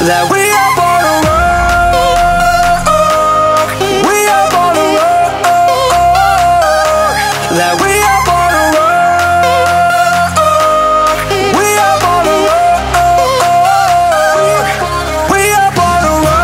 that we are born to rock. We are born to rock. That we are born to rock. We are born to rock. We are born to rock.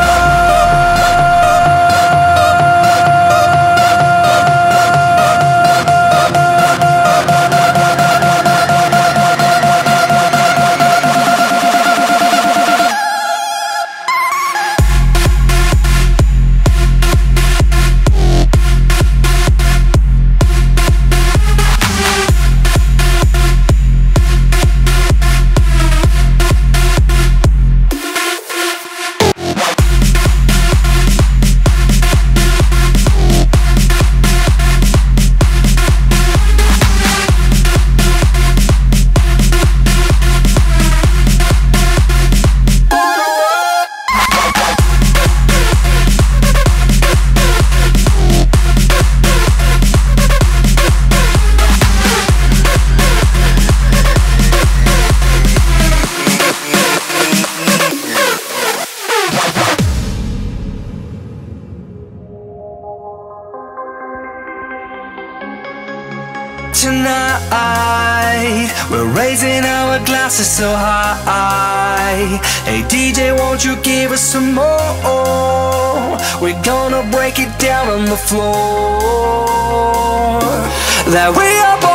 Tonight, we're raising our glasses so high. Hey DJ, won't you give us some more? We're gonna break it down on the floor. That we are born